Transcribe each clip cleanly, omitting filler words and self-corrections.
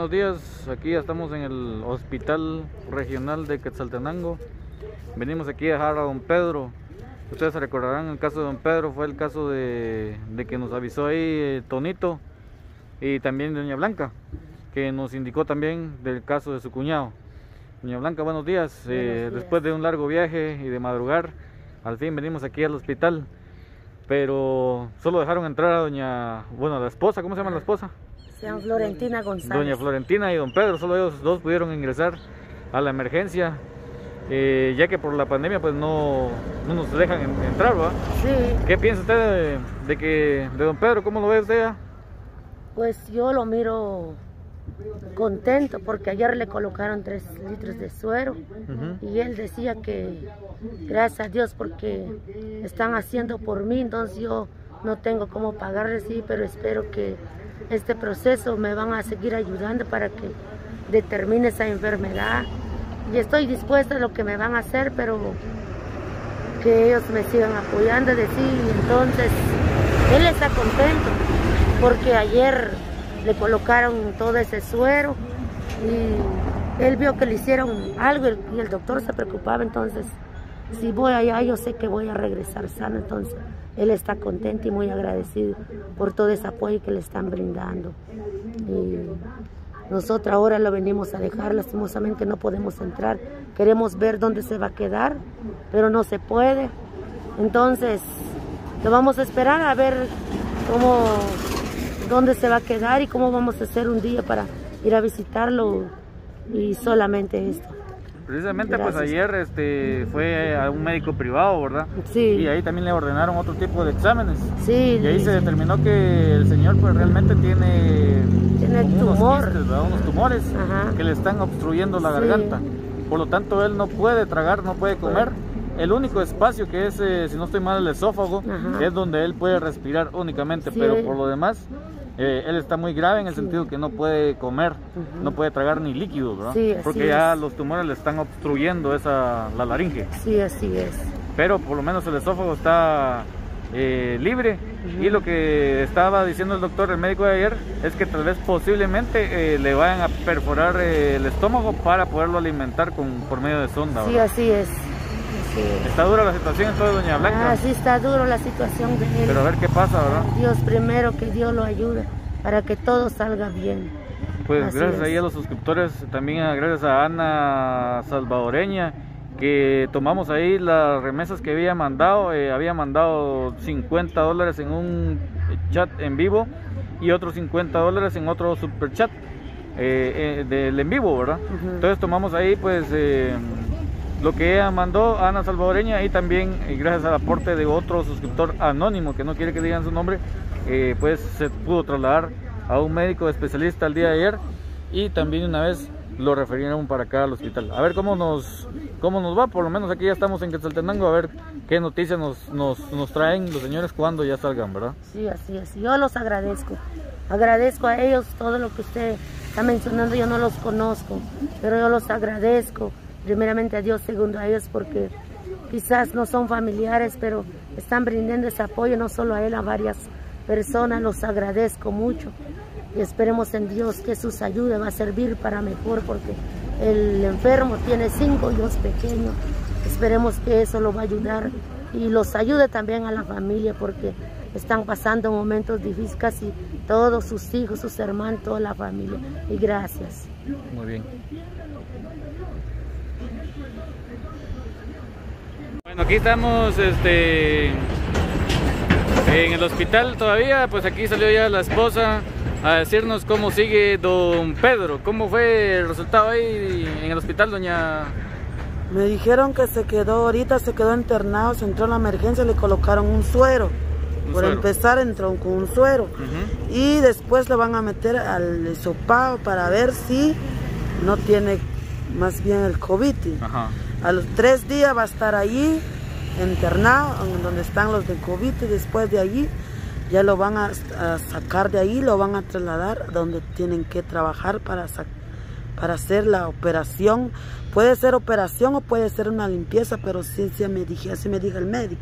buenos días. Aquí ya estamos en el Hospital Regional de Quetzaltenango. Venimos aquí a dejar a don Pedro. Ustedes se recordarán el caso de don Pedro, fue el caso de que nos avisó ahí Tonito, y también de doña Blanca, que nos indicó también del caso de su cuñado. Doña Blanca, buenos días. Después de un largo viaje y de madrugar, al fin venimos aquí al hospital, pero solo dejaron entrar a la esposa. ¿Cómo se llama la esposa? Se llama Florentina González. Doña Florentina y don Pedro, solo ellos dos pudieron ingresar a la emergencia, ya que por la pandemia pues no nos dejan entrar, ¿verdad? Sí. ¿Qué piensa usted de don Pedro? ¿Cómo lo ve usted? Pues yo lo miro contento porque ayer le colocaron 3 litros de suero y él decía que gracias a Dios porque están haciendo por mí, entonces yo no tengo cómo pagarle, sí, pero espero que este proceso me van a seguir ayudando para que determine esa enfermedad y estoy dispuesta a lo que me van a hacer, pero que ellos me sigan apoyando, entonces él está contento porque ayer le colocaron todo ese suero y él vio que le hicieron algo y el doctor se preocupaba, entonces si voy allá yo sé que voy a regresar sano, entonces él está contento y muy agradecido por todo ese apoyo que le están brindando. Y nosotros ahora lo venimos a dejar, lastimosamente no podemos entrar, queremos ver dónde se va a quedar, pero no se puede, entonces lo vamos a esperar a ver dónde se va a quedar y cómo vamos a hacer un día para ir a visitarlo y solamente esto. Precisamente Gracias. Pues ayer fue a un médico privado, ¿verdad? Sí. Y ahí también le ordenaron otro tipo de exámenes. Sí. Y ahí se determinó que el señor pues realmente tiene tumor. unos tumores que le están obstruyendo la garganta. Por lo tanto él no puede tragar, no puede comer. El único espacio que es, si no estoy mal, el esófago, es donde él puede respirar únicamente, pero por lo demás él está muy grave en el sentido que no puede comer, no puede tragar ni líquidos, ¿verdad? Sí, porque ya los tumores le están obstruyendo la laringe. Sí, así es. Pero por lo menos el esófago está libre, y lo que estaba diciendo el doctor, el médico de ayer, es que tal vez posiblemente le vayan a perforar el estómago para poderlo alimentar por medio de sonda, ¿verdad? Sí, así es. Está dura la situación entonces, doña Blanca. Sí, está duro la situación de él. Pero a ver qué pasa, ¿verdad? Dios primero, que Dios lo ayude para que todo salga bien. Pues así gracias es. ahí a los suscriptores, también gracias a Ana Salvadoreña, que tomamos ahí las remesas que había mandado $50 en un chat en vivo y otros $50 en otro super chat del en vivo, ¿verdad? Entonces tomamos ahí pues lo que ella mandó, Ana Salvadoreña, y también gracias al aporte de otro suscriptor anónimo que no quiere que digan su nombre, pues se pudo trasladar a un médico especialista el día de ayer, y también una vez lo refirieron para acá al hospital. A ver cómo nos va. Por lo menos aquí ya estamos en Quetzaltenango, a ver qué noticias nos traen los señores cuando ya salgan, ¿verdad? Sí, así es. Yo los agradezco a ellos todo lo que usted está mencionando. Yo no los conozco, pero yo los agradezco primeramente a Dios, segundo a ellos, porque quizás no son familiares, pero están brindando ese apoyo no solo a él, a varias personas. Los agradezco mucho y esperemos en Dios que sus ayudas va a servir para mejor, porque el enfermo tiene 5 hijos pequeños. Esperemos que eso lo va a ayudar y los ayude también a la familia, porque están pasando momentos difíciles, casi todos sus hijos, sus hermanos, toda la familia. Y gracias. Muy bien. Bueno, aquí estamos en el hospital todavía, pues aquí salió ya la esposa a decirnos cómo sigue don Pedro. ¿Cómo fue el resultado ahí en el hospital, doña? Me dijeron que ahorita se quedó internado, se entró en la emergencia, le colocaron un suero. Empezar entró con un suero y después le van a meter al hisopado para ver si no tiene más bien el COVID. A los 3 días va a estar allí internado, donde están los de COVID, y después de allí ya lo van a sacar de ahí, lo van a trasladar donde tienen que trabajar para hacer la operación. Puede ser operación o puede ser una limpieza, pero así me dijo el médico.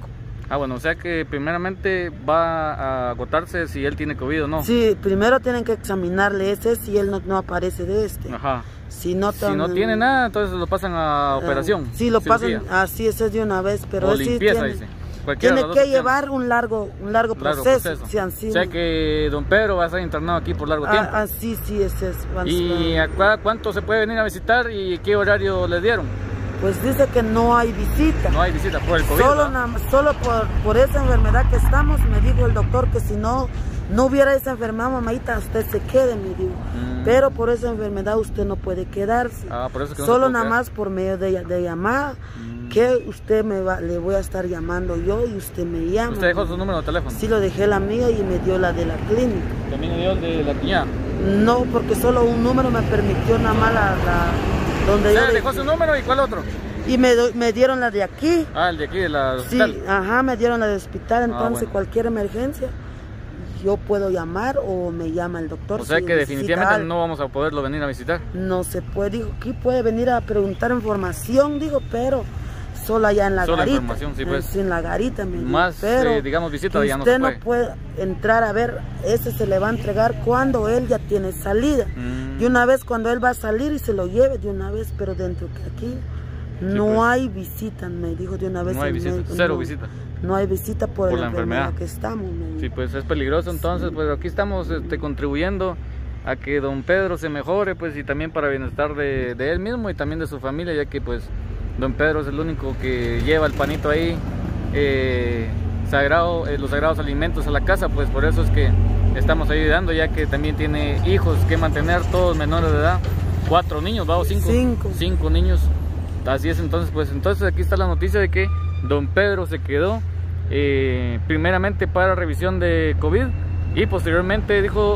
Ah, bueno, o sea que primeramente va a agotarse si él tiene COVID o no. Sí, primero tienen que examinarle ese si él no aparece de este. Ajá. Si no tiene nada, entonces lo pasan a operación. Sí, lo pasan así, ese es de una vez, pero o sí limpieza, tiene, dice. Tiene que llevar un largo proceso. Sí, o sea que don Pedro va a estar internado aquí por largo tiempo. Sí, ese es. ¿Y acá cuánto se puede venir a visitar y qué horario le dieron? Pues dice que no hay visita. No hay visita por el COVID. Solo por esa enfermedad que estamos, me dijo el doctor que si no hubiera esa enfermedad, mamadita, usted se quede, me dijo. Pero por esa enfermedad usted no puede quedarse. Por eso que no solo nada más por medio de llamada, que usted le voy a estar llamando yo y usted me llama. ¿Usted dejó su número de teléfono? Sí, lo dejé la mía y me dio la de la clínica. ¿También le dio el de la cuñada? No, porque solo un número me permitió nada más donde yo dejó su número y cuál otro. Y me dieron la de aquí. El de aquí, de la hospital. Sí, me dieron la de hospital, entonces bueno, cualquier emergencia yo puedo llamar o me llama el doctor. O sea que definitivamente no vamos a poderlo venir a visitar. No se puede, dijo, aquí puede venir a preguntar información, digo, pero solo allá en la garita. Información, sí, pues. En la garita, me más, pero digamos, visita ya no se puede. Usted no puede entrar a ver, ese se le va a entregar cuando él ya tiene salida. De una vez cuando él va a salir y se lo lleve de una vez, pero dentro que aquí no pues. hay visita, me dijo de una vez. No hay visita, cero visita. No hay visita por la enfermedad que estamos. Sí, pues es peligroso, entonces pues aquí estamos contribuyendo a que don Pedro se mejore, pues, y también para bienestar de él mismo y también de su familia, ya que pues don Pedro es el único que lleva el panito ahí, los sagrados alimentos a la casa, pues por eso es que estamos ayudando, ya que también tiene hijos que mantener, todos menores de edad, 4 niños, ¿va? O 5 niños, así es. Entonces pues aquí está la noticia de que don Pedro se quedó primeramente para revisión de COVID y posteriormente dijo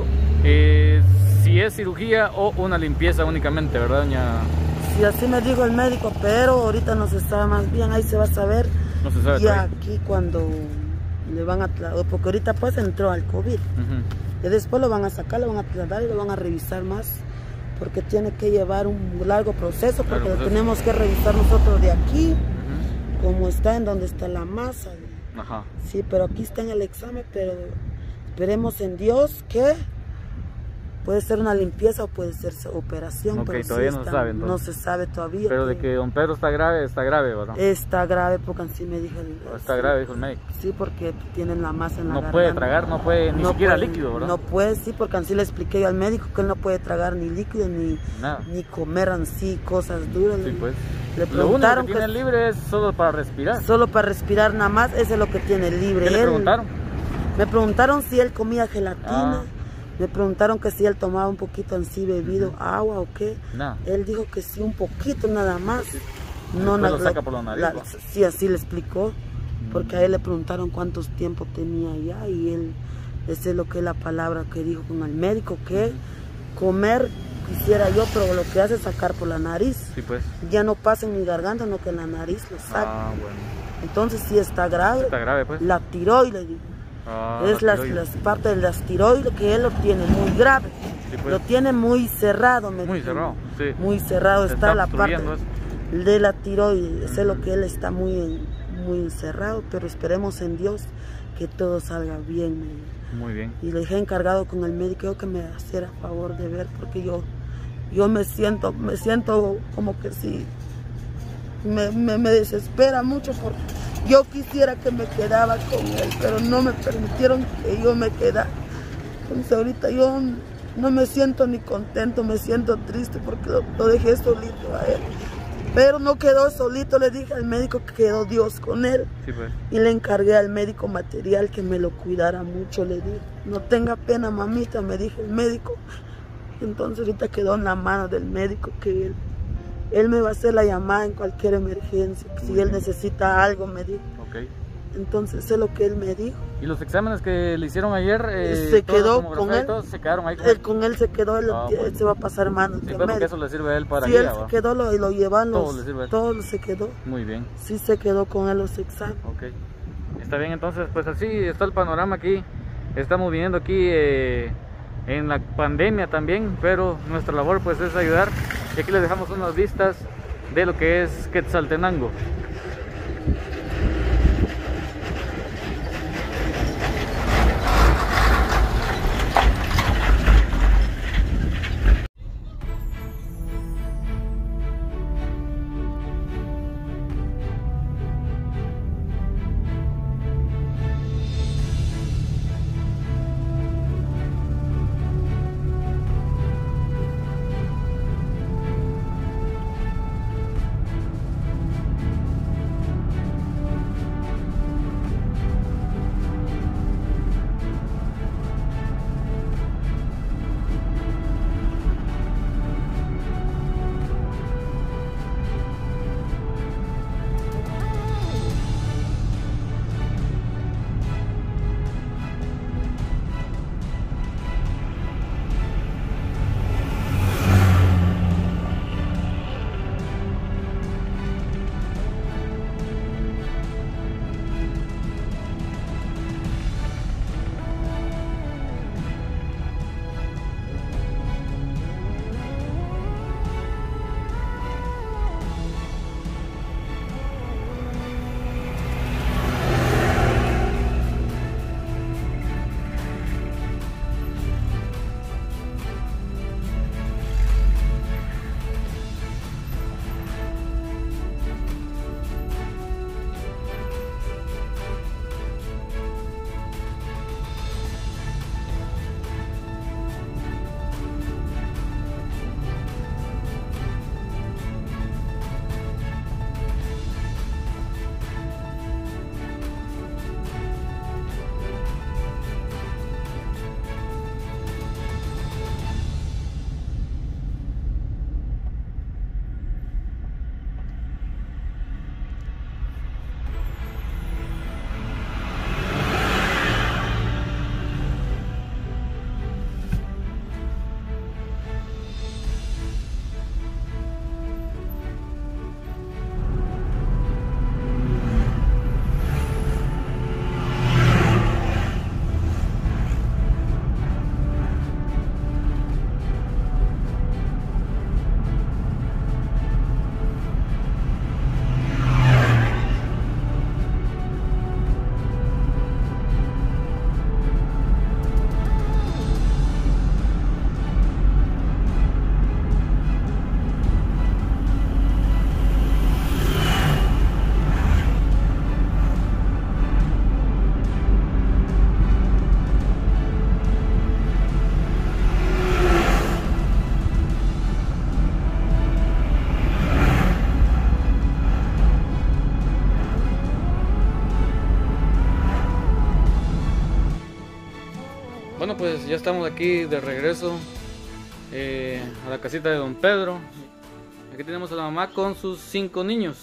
si es cirugía o una limpieza únicamente, ¿verdad, doña? Sí, así me dijo el médico, pero ahorita no se sabe más bien, ahí se va a saber. No se sabe. Y aquí cuando le van a porque ahorita pues entró al COVID. Y después lo van a sacar, lo van a tratar y lo van a revisar más, porque tiene que llevar un largo proceso, porque lo tenemos que revisar nosotros de aquí, como está, en donde está la masa. Sí, pero aquí está en el examen, pero esperemos en Dios que puede ser una limpieza o puede ser operación. Okay, pero todavía sí no se sabe, entonces. No se sabe todavía. Pero de que don Pedro está grave, ¿verdad? Está grave porque así me dijo Está grave, dijo el médico. Sí, porque tienen la masa en la garganta. No puede tragar, no puede ni siquiera líquido, ¿verdad? No puede, sí, porque así le expliqué yo al médico que él no puede tragar ni líquido ni comer así cosas duras. Sí, pues. Le preguntaron lo único que tiene libre es solo para respirar. Solo para respirar nada más, eso es lo que tiene libre. ¿Qué le preguntaron? Me preguntaron si él comía gelatina. Me preguntaron que si él tomaba un poquito así bebido, agua o qué. Él dijo que sí, un poquito nada más. No, lo saca por la nariz. Sí, así le explicó. Porque a él le preguntaron cuántos tiempo tenía ya y él, esa es lo que es la palabra que dijo con el médico, que comer quisiera yo, pero lo que hace es sacar por la nariz. Sí, pues. Ya no pasa en mi garganta, no que en la nariz lo saca. Bueno. Entonces sí está grave. Está grave, pues. La tiroides, digo. Es las partes de las tiroides que él lo tiene muy grave. Sí, pues. Lo tiene muy cerrado. Muy cerrado, sí. Muy cerrado está la parte de la tiroides. Eso es lo que él está muy encerrado, pero esperemos en Dios que todo salga bien. Muy bien. Y le dejé encargado con el médico que me hiciera favor de ver, porque yo me siento como que sí, me desespera mucho, porque yo quisiera que me quedaba con él, pero no me permitieron que yo me quedara. Entonces ahorita yo no me siento ni contento, me siento triste porque lo dejé solito a él. Pero no quedó solito, le dije al médico que quedó Dios con él. Sí, pues. Y le encargué al médico material que me lo cuidara mucho, le dije. No tenga pena, mamita, me dijo el médico. Entonces ahorita quedó en la mano del médico que él me va a hacer la llamada en cualquier emergencia. Si él necesita algo, me dijo. Okay. Entonces eso es lo que él me dijo. ¿Y los exámenes que le hicieron ayer? Se quedó con él. Se quedaron ahí. Con él se quedó, él se va a pasar manos de médico. Eso le sirve a él para él se quedó, lo llevan, todo se quedó. Muy bien. Sí se quedó con él los exámenes. Ok. Está bien, entonces pues así está el panorama aquí. Estamos viniendo aquí en la pandemia también, pero nuestra labor pues es ayudar. Y aquí les dejamos unas vistas de lo que es Quetzaltenango. Bueno, pues ya estamos aquí de regreso a la casita de don Pedro. Aquí tenemos a la mamá con sus 5 niños.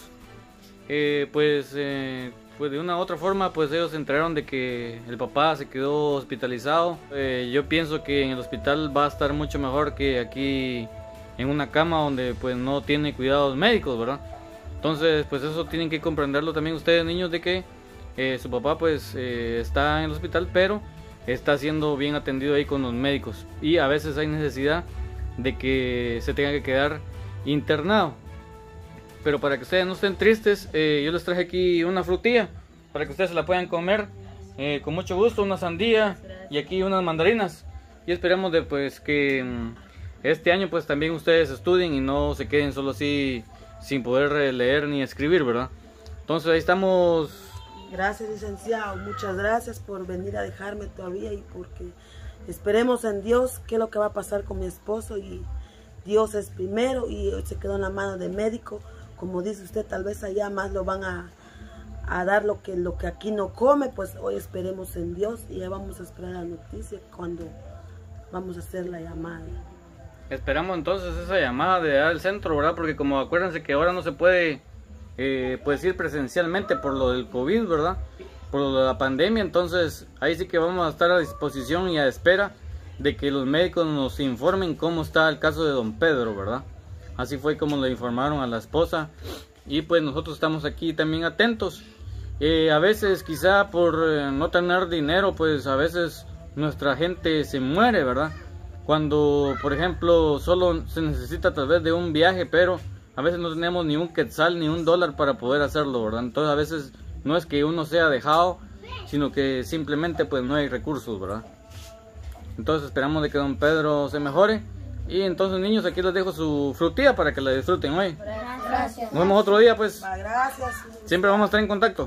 Pues de una u otra forma, pues ellos se enteraron de que el papá se quedó hospitalizado. Yo pienso que en el hospital va a estar mucho mejor que aquí en una cama donde pues no tiene cuidados médicos, ¿verdad? Entonces pues eso tienen que comprenderlo también ustedes, niños, de que su papá pues está en el hospital, pero está siendo bien atendido ahí con los médicos, y a veces hay necesidad de que se tenga que quedar internado. Pero para que ustedes no estén tristes, yo les traje aquí una frutilla para que ustedes se la puedan comer con mucho gusto, una sandía y aquí unas mandarinas, y esperamos de pues que este año pues también ustedes estudien y no se queden solo así sin poder leer ni escribir, ¿verdad? Entonces ahí estamos. Gracias, licenciado, muchas gracias por venir a dejarme todavía, y porque esperemos en Dios qué es lo que va a pasar con mi esposo, y Dios es primero, y hoy se quedó en la mano del médico. Como dice usted, tal vez allá más lo van a dar lo que aquí no come, pues hoy esperemos en Dios y ya vamos a esperar la noticia cuando vamos a hacer la llamada. Esperamos entonces esa llamada de al centro, ¿verdad? Porque como acuérdense que ahora no se puede pues ir presencialmente por lo del COVID, ¿verdad? Por lo de la pandemia, entonces ahí sí que vamos a estar a disposición y a espera de que los médicos nos informen cómo está el caso de don Pedro, ¿verdad? Así fue como le informaron a la esposa, y pues nosotros estamos aquí también atentos. A veces quizá por no tener dinero, pues a veces nuestra gente se muere, ¿verdad? Cuando por ejemplo solo se necesita tal vez de un viaje, pero a veces no tenemos ni un quetzal ni un dólar para poder hacerlo, ¿verdad? Entonces a veces no es que uno sea dejado, sino que simplemente pues no hay recursos, ¿verdad? Entonces esperamos de que don Pedro se mejore. Y entonces, niños, aquí les dejo su frutilla para que la disfruten hoy. Gracias. Nos vemos otro día, pues. Gracias. Siempre vamos a estar en contacto.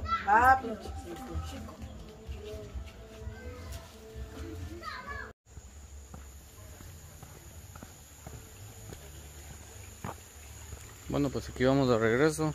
Bueno, pues aquí vamos de regreso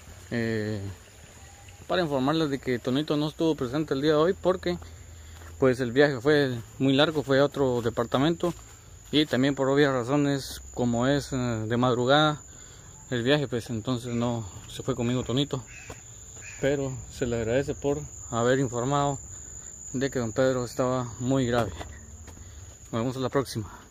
para informarles de que Tonito no estuvo presente el día de hoy porque pues el viaje fue muy largo, fue a otro departamento, y también por obvias razones, como es de madrugada el viaje, pues entonces no se fue conmigo Tonito, pero se le agradece por haber informado de que don Pedro estaba muy grave. Nos vemos a la próxima.